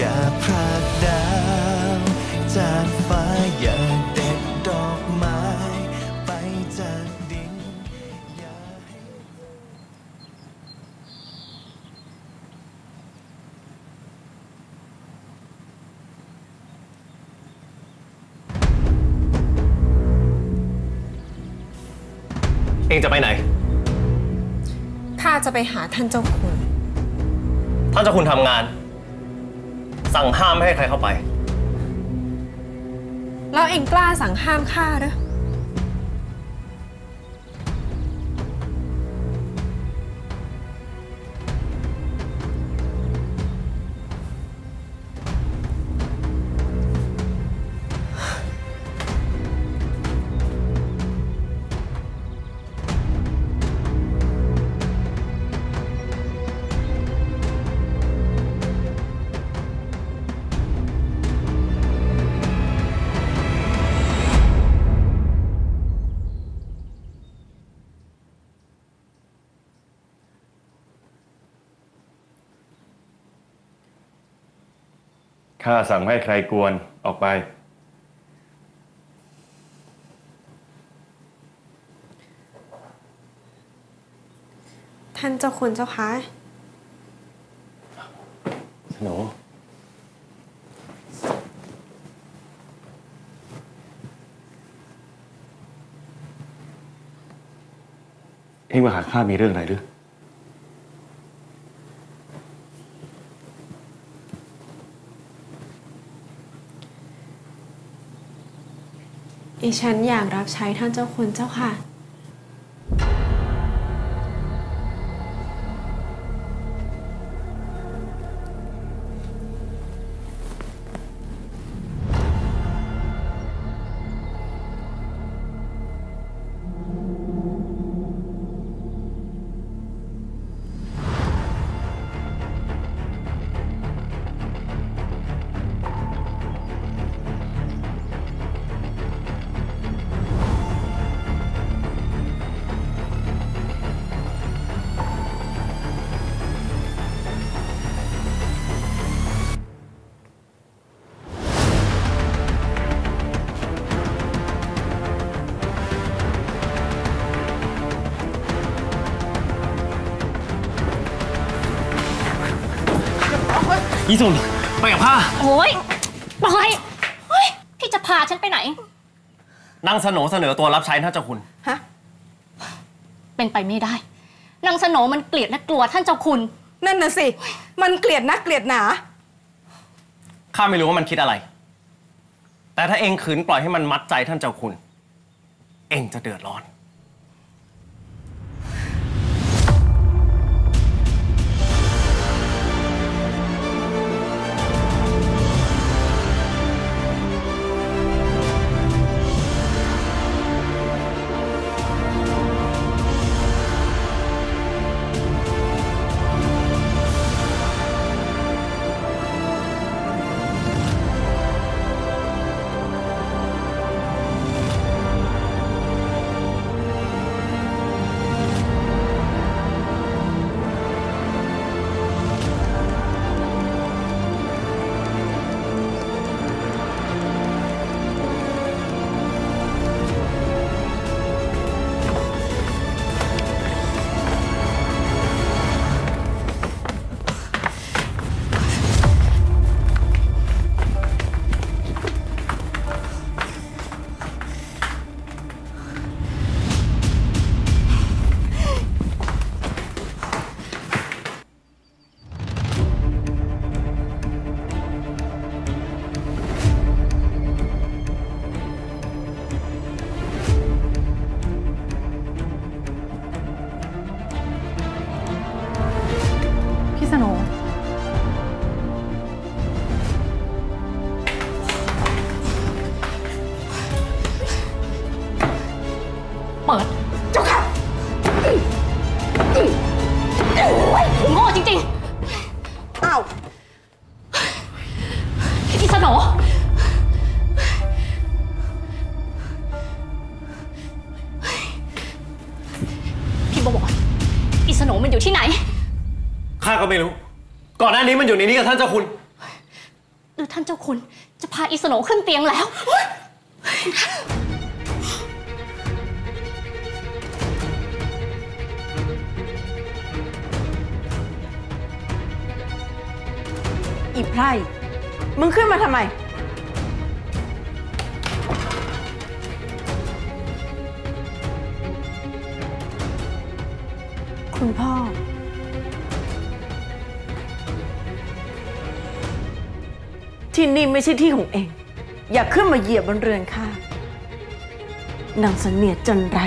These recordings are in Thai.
อย่าพรากดาวจากฟ้าอย่าเด็ดดอกไม้ไปจากดินอย่าให้เองจะไปไหนข้าจะไปหาท่านเจ้าคุณท่านเจ้าคุณทำงานสั่งห้ามไม่ให้ใครเข้าไปแล้วเองกล้าสั่งห้ามข้าหรือข้าสั่งให้ใครกวนออกไปท่านเจ้าคุณเจ้าคะหนูเอ็งมาหาข้ามีเรื่องอะไรหรือดิฉันอยากรับใช้ท่านเจ้าคุณเจ้าค่ะอีสุนไปกับข้าโอ้ยปล่อยเฮ้ยพี่จะพาฉันไปไหนนางสโหนเสนอตัวรับใช้ท่านเจ้าคุณฮะเป็นไปไม่ได้นางสโหนมันเกลียดและกลัวท่านเจ้าคุณนั่นน่ะสิมันเกลียดนักเกลียดหนาข้าไม่รู้ว่ามันคิดอะไรแต่ถ้าเองขืนปล่อยให้มันมัดใจท่านเจ้าคุณเองจะเดือดร้อนเปิดเจ้าค่ะโง่จริงๆอ้าวอีสโหนพี่บอกอีสโหนมันอยู่ที่ไหนข้าก็ไม่รู้ก่อนหน้านี้มันอยู่ในนี้กับท่านเจ้าคุณรือท่านเจ้าคุณจะพาอิสโนขึ้นเตียงแล้วอีไพร่มึงขึ้นมาทำไมคุณพ่อที่นี่ไม่ใช่ที่ของเองอย่าขึ้นมาเหยียบบนเรือนข้านางเสนียดจันไร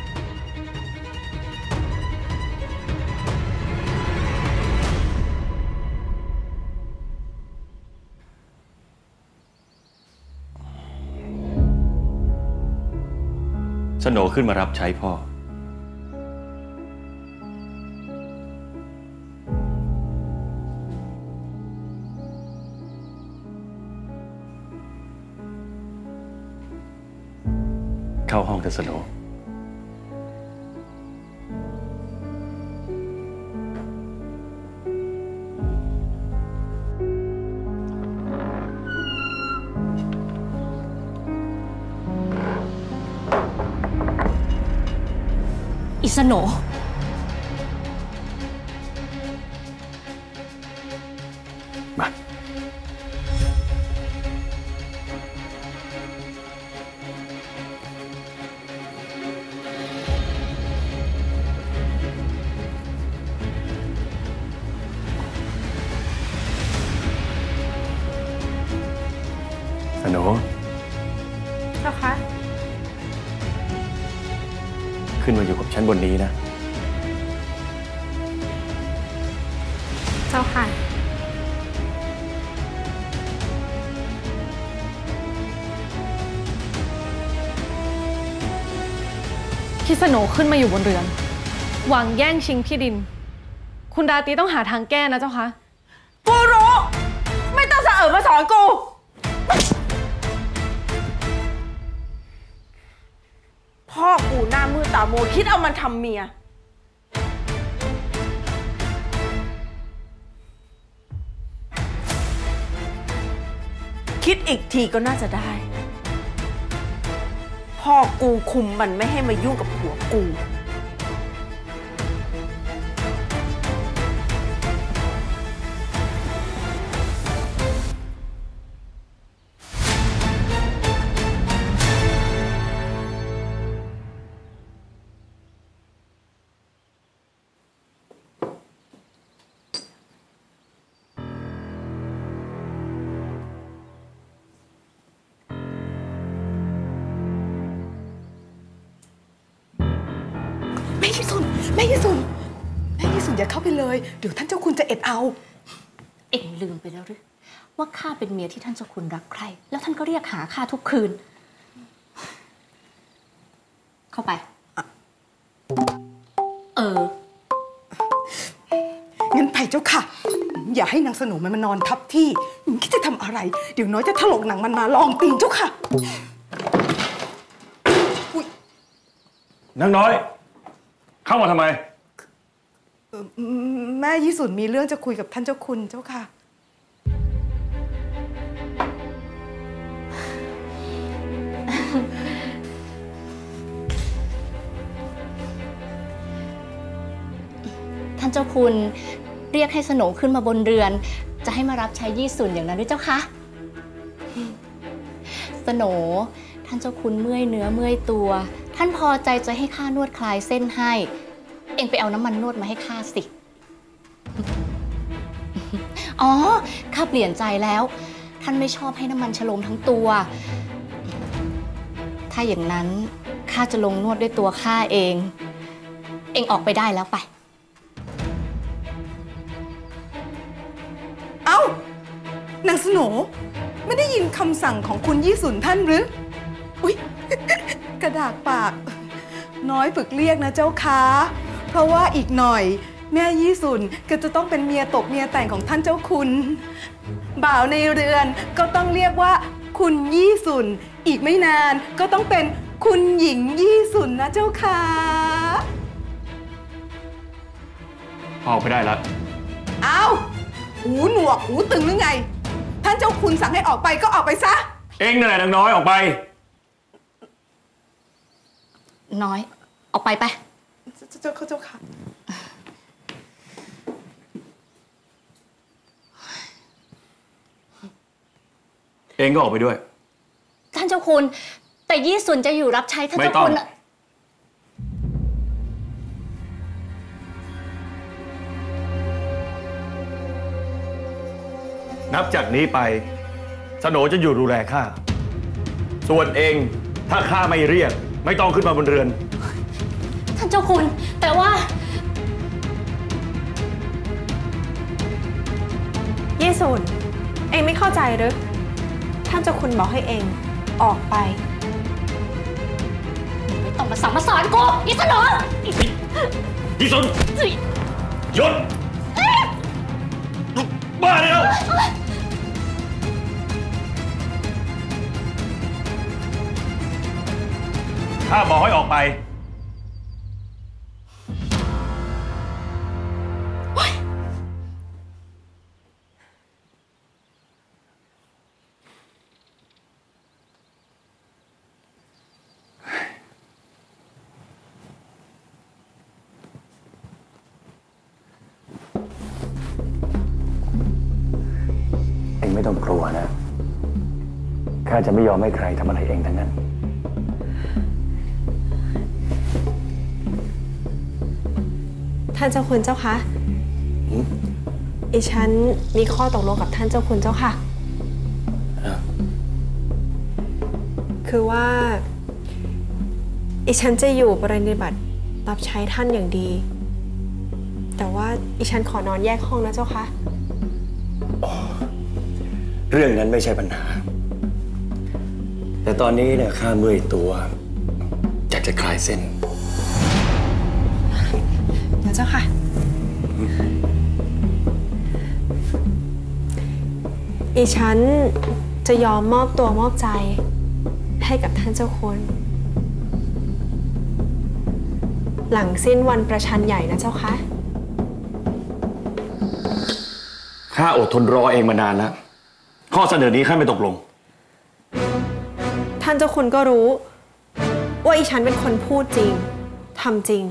สโหนขึ้นมารับใช้พ่อเข้าห้องเถอะสโหนอิสโนมาสโหนเจ้าคะขึ้นมาอยู่กับฉันบนนี้นะเจ้าค่ะคิสโนขึ้นมาอยู่บนเรือนหวังแย่งชิงที่ดินคุณดาตีต้องหาทางแก้นะเจ้าคะกูรู้ไม่ต้องสะเอิบมาสอนกูพ่อกูหน้ามือตาโมคิดเอามันทำเมียคิดอีกทีก็น่าจะได้พ่อกูคุมมันไม่ให้มายุ่งกับผัวกูแม่ยี่สุนแม่ยี่สุนอย่าเข้าไปเลยเดี๋ยวท่านเจ้าคุณจะเอ็ดเอาเอ็งลืมไปแล้วหรือว่าข้าเป็นเมียที่ท่านเจ้าคุณรักใครแล้วท่านก็เรียกหาข้าทุกคืนเข้าไปงั้นไปเจ้าค่ะอย่าให้นางสโหนมันมานอนทับที่คิดจะทำอะไรเดี๋ยวน้อยจะถลกหนังมันมาลองตีนเจ้าค่ะนางน้อยเข้ามาทำไมแม่ยี่สุนมีเรื่องจะคุยกับท่านเจ้าคุณเจ้าค่ะท่านเจ้าคุณเรียกให้สโหนขึ้นมาบนเรือนจะให้มารับใช้ยี่สุนอย่างนั้นด้วยเจ้าคะสโหนท่านเจ้าคุณเมื่อยเนื้อเมื่อยตัวท่านพอใจจะให้ข้านวดคลายเส้นให้เอ็งไปเอาน้ำมันนวดมาให้ข้าสิอ๋อข้าเปลี่ยนใจแล้วท่านไม่ชอบให้น้ำมันฉโลมทั้งตัวถ้าอย่างนั้นข้าจะลงนวดด้วยตัวข้าเองเอ็งออกไปได้แล้วไปเอ้านางสโหนไม่ได้ยินคำสั่งของคุณยี่สุนท่านหรืออุ๊ยกระดากปากน้อยฝึกเรียกนะเจ้าค่ะเพราะว่าอีกหน่อยแม่ยี่สุนก็จะต้องเป็นเมียตบเมียแต่งของท่านเจ้าคุณบ่าวในเรือนก็ต้องเรียกว่าคุณยี่สุนอีกไม่นานก็ต้องเป็นคุณหญิงยี่สุนนะเจ้าค่ะออกไปได้แล้วเอาหูหนวกหูตึงหรือไงท่านานเจ้าคุณสั่งให้ออกไปก็ออกไปซะเองนั่นแหละนางน้อยออกไปน้อยออกไปไปเจ้าค่ะเองก็ออกไปด้วยท่านเจ้าคุณแต่ยี่สุนจะอยู่รับใช้ท่านเจ้าคุณนับจากนี้ไปสโหนจะอยู่ดูแลข้าส่วนเองถ้าข้าไม่เรียกไม่ต้องขึ้นมาบนเรือนท่านเจ้าคุณแต่ว่ายี่สุนเองไม่เข้าใจหรือท่านเจ้าคุณบอกให้เองออกไปไม่ต้องมาสั่งมาสอนกูอีสนอยี่สุนหยุดบ้าเลยแล้วข้าบอกให้ออกไปไม่ต้องกลัวนะข้าจะไม่ยอมให้ใครทำอะไรเองทั้งนั้นท่านเจ้าคุณเจ้าคะอีฉันมีข้อตกลงกับท่านเจ้าคุณเจ้าค่ะคือว่าอีฉันจะอยู่ปฏิบัติรับใช้ท่านอย่างดีแต่ว่าอีฉันขอนอนแยกห้องนะเจ้าค่ะเรื่องนั้นไม่ใช่ปัญหาแต่ตอนนี้เนี่ยข้าเมื่อยตัวอยากจะคลายเส้นเดี๋ยวเจ้าค่ะอีฉันจะยอมมอบตัวมอบใจให้กับท่านเจ้าคุณหลังสิ้นวันประชันใหญ่นะเจ้าค่ะข้าอดทนรอเองมานานแล้วข้อเสนอนี้ข้าไม่ตกลงท่านเจ้าคุณก็รู้ว่าอีฉันเป็นคนพูดจริงทำจริง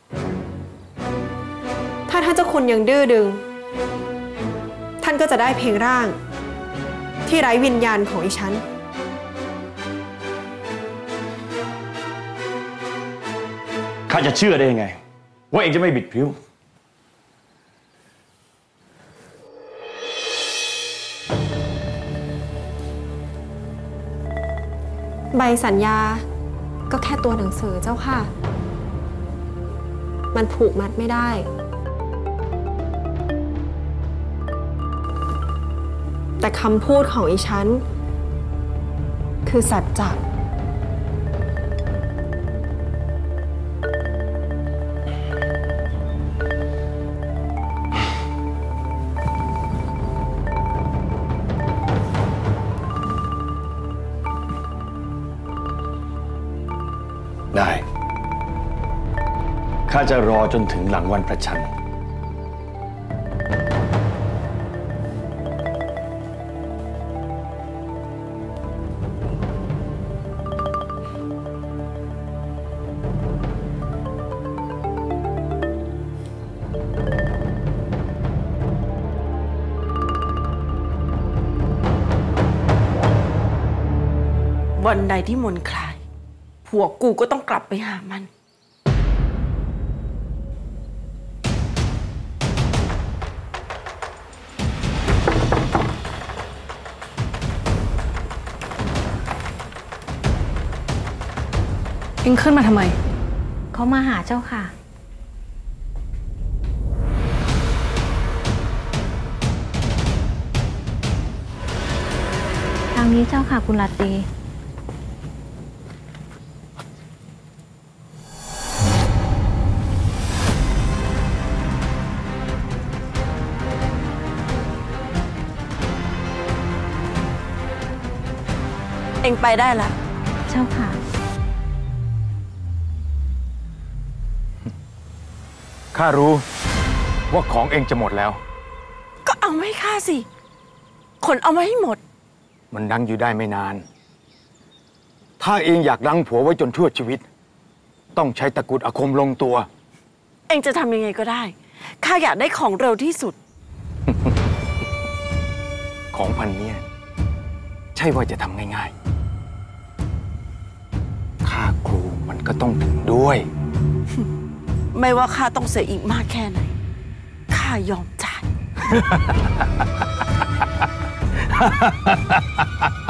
ถ้าท่านเจ้าคุณยังดื้อดึงท่านก็จะได้เพียงร่างที่ไร้วิญญาณของอีฉันข้าจะเชื่อได้ยังไงว่าเองจะไม่บิดพริ้วใบสัญญาก็แค่ตัวหนังสือเจ้าค่ะมันผูกมัดไม่ได้แต่คำพูดของอีฉันคือสัจจะได้ข้าจะรอจนถึงหลังวันประชันวันใดที่มนคลายผัวกูก็ต้องกลับไปหามันเอ็งขึ้นมาทำไมเขามาหาเจ้าค่ะทางนี้เจ้าค่ะคุณราตรีเอ็งไปได้ละเจ้าค่ะข้ารู้ว่าของเองจะหมดแล้วก็เอาให้ข้าสิขนเอามาให้หมดมันดังอยู่ได้ไม่นาน ถ้าเองอยากดังผัวไว้จนชั่วชีวิต ต้องใช้ตะกรุดอาคมลงตัวเองจะทำยังไงก็ได้ ข้าอยากได้ของเร็วที่สุดของพันเนี่ยใช่ว่าจะทำง่ายๆ ค่าครูมันก็ต้องถึงด้วยไม่ว่าข้าต้องเสียอีกมากแค่ไหน ข้ายอมจ่าย